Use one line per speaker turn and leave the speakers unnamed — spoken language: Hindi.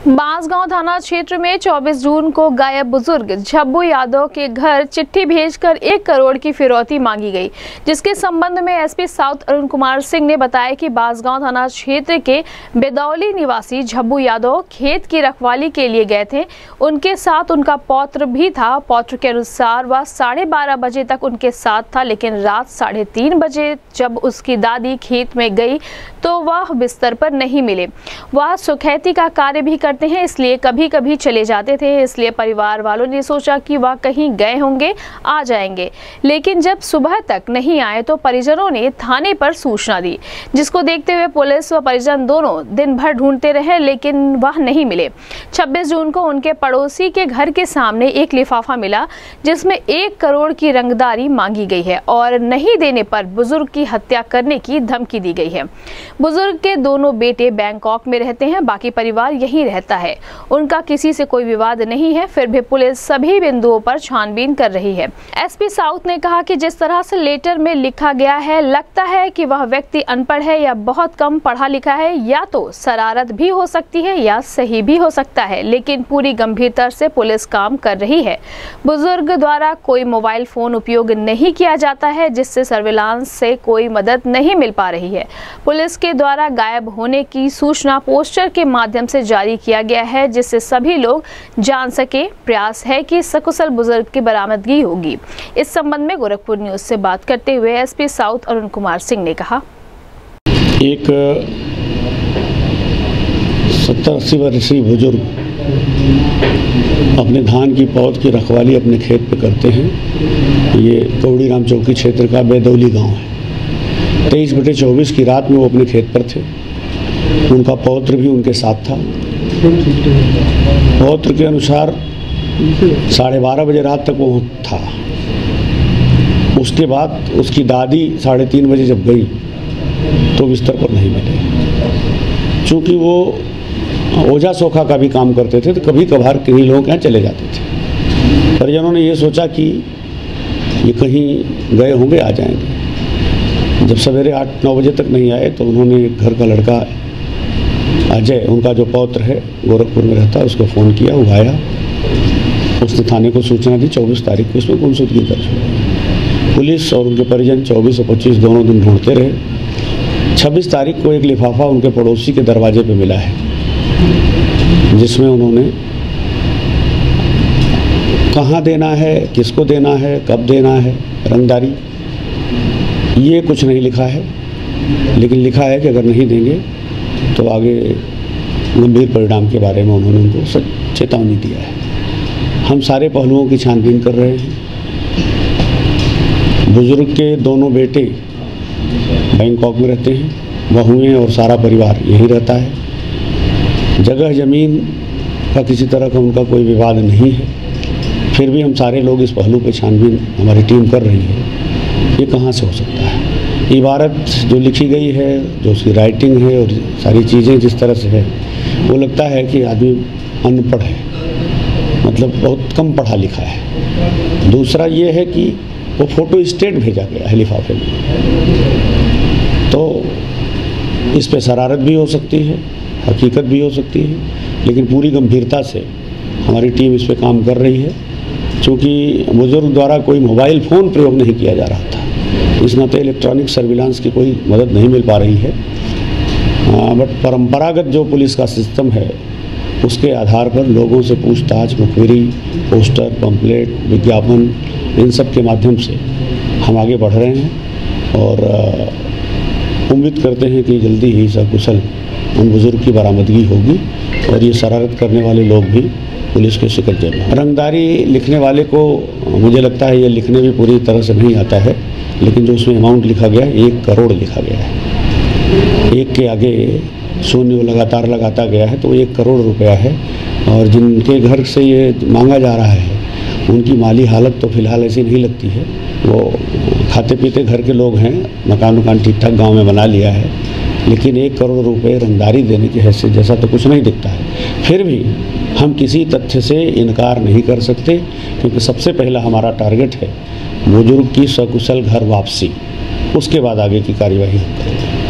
बांसगांव थाना क्षेत्र में 24 जून को गायब बुजुर्ग झब्बू यादव के घर चिट्ठी भेजकर 1 करोड़ की फिरौती मांगी गई, जिसके संबंध में एसपी साउथ अरुण कुमार सिंह ने बताया कि बांसगांव थाना क्षेत्र के बेदौली निवासी झब्बू यादव खेत की रखवाली के लिए गए थे। उनके साथ उनका पौत्र भी था। पौत्र के अनुसार वह 12:30 बजे तक उनके साथ था, लेकिन रात 3:30 बजे जब उसकी दादी खेत में गई तो वह बिस्तर पर नहीं मिले। वह सुखैती का कार्य भी करते हैं, इसलिए कभी कभी चले जाते थे। इसलिए परिवार वालों ने सोचा कि वह कहीं गए होंगे, आ जाएंगे, लेकिन जब सुबह तक नहीं आए तो परिजनों ने थाने पर सूचना दी, जिसको देखते हुए पुलिस व परिजन दोनों दिन भर ढूंढते रहे, लेकिन वह नहीं मिले। 26 जून को उनके पड़ोसी के घर के सामने एक लिफाफा मिला, जिसमें 1 करोड़ की रंगदारी मांगी गई है और नहीं देने पर बुजुर्ग की हत्या करने की धमकी दी गई है। बुजुर्ग के दोनों बेटे बैंकॉक में रहते हैं, बाकी परिवार यहीं रहता है। उनका किसी से कोई विवाद नहीं है, फिर भी पुलिस सभी बिंदुओं पर छानबीन कर रही है। एसपी साउथ ने कहा कि जिस तरह से लेटर में लिखा गया है, लगता है कि वह व्यक्ति अनपढ़ है या बहुत कम पढ़ा लिखा है, या तो शरारत भी हो सकती है या सही भी हो सकता है, लेकिन पूरी गंभीरता से पुलिस काम कर रही है। बुजुर्ग द्वारा कोई मोबाइल फोन उपयोग नहीं किया जाता है, जिससे सर्विलांस से कोई मदद नहीं मिल पा रही है। पुलिस के द्वारा गायब होने की सूचना पोस्टर के माध्यम से जारी किया गया है, जिससे सभी लोग जान सके। प्रयास है कि सकुशल बुजुर्ग की बरामदगी होगी। इस संबंध में गोरखपुर न्यूज से बात करते हुए एसपी साउथ अरुण कुमार सिंह ने कहा,
एक 70-80 वर्षीय बुजुर्ग अपने धान की पौध की रखवाली अपने खेत पे करते हैं। ये कौड़ीराम चौकी क्षेत्र का बेदौली गांव है। 23/24 की रात में वो अपने खेत पर थे। उनका पौत्र भी उनके साथ था। पौत्र के अनुसार 12:30 बजे रात तक वो था। उसके बाद उसकी दादी 3:30 बजे जब गई तो बिस्तर पर नहीं मिले। चूँकि वो ओझा सोखा का भी काम करते थे, तो कभी कभार किन्हीं लोगों के यहाँ चले जाते थे। परिजनों ने ये सोचा कि ये कहीं गए होंगे, आ जाएंगे। जब सवेरे 8-9 बजे तक नहीं आए तो उन्होंने घर का लड़का अजय, उनका जो पौत्र है गोरखपुर में रहता है, उसको फ़ोन किया। वो आया, उसने थाने को सूचना दी। 24 तारीख को इसमें गुमशुदगी दर्ज हो। पुलिस और उनके परिजन 24 और 25 दोनों दिन ढूंढते रहे। 26 तारीख को एक लिफाफा उनके पड़ोसी के दरवाजे पे मिला है, जिसमें उन्होंने कहाँ देना है, किसको देना है, कब देना है, रंगदारी, ये कुछ नहीं लिखा है, लेकिन लिखा है कि अगर नहीं देंगे तो आगे गंभीर परिणाम के बारे में उन्होंने उनको चेतावनी दिया है। हम सारे पहलुओं की छानबीन कर रहे हैं। बुजुर्ग के दोनों बेटे बैंकॉक में रहते हैं, बहुएं और सारा परिवार यहीं रहता है। जगह ज़मीन का किसी तरह का उनका कोई विवाद नहीं है, फिर भी हम सारे लोग इस पहलू पे छानबीन हमारी टीम कर रही है। ये कहाँ से हो सकता है? इबारत जो लिखी गई है, जो उसकी राइटिंग है और सारी चीज़ें जिस तरह से है, वो लगता है कि आदमी अनपढ़ है, मतलब बहुत कम पढ़ा लिखा है। दूसरा ये है कि वो फ़ोटो स्टेट भेजा गया है लिफाफे में, तो इस पे शरारत भी हो सकती है, हकीकत भी हो सकती है, लेकिन पूरी गंभीरता से हमारी टीम इस पे काम कर रही है। चूँकि बुजुर्ग द्वारा कोई मोबाइल फ़ोन प्रयोग नहीं किया जा रहा था, इस नाते इलेक्ट्रॉनिक सर्विलांस की कोई मदद नहीं मिल पा रही है। बट परंपरागत जो पुलिस का सिस्टम है, उसके आधार पर लोगों से पूछताछ, मुखबिरी, पोस्टर, पंपलेट, विज्ञापन, इन सब के माध्यम से हम आगे बढ़ रहे हैं और उम्मीद करते हैं कि जल्दी ही सकुशल उन बुजुर्ग की बरामदगी होगी और ये शरारत करने वाले लोग भी पुलिस के शिकंजे में। रंगदारी लिखने वाले को मुझे लगता है ये लिखने भी पूरी तरह से नहीं आता है, लेकिन जो उसमें अमाउंट लिखा गया है 1 करोड़ लिखा गया है। 1 के आगे शून्य लगातार लगाता गया है, तो वो 1 करोड़ रुपया है। और जिनके घर से ये मांगा जा रहा है, उनकी माली हालत तो फिलहाल ऐसी नहीं लगती है। वो खाते पीते घर के लोग हैं, मकान ठीक ठाक गाँव में बना लिया है, लेकिन 1 करोड़ रुपये रंगदारी देने की हैसियत जैसा तो कुछ नहीं दिखता है। फिर भी हम किसी तथ्य से इनकार नहीं कर सकते, क्योंकि सबसे पहला हमारा टारगेट है बुजुर्ग की सकुशल घर वापसी, उसके बाद आगे की कार्यवाही हम करेंगे।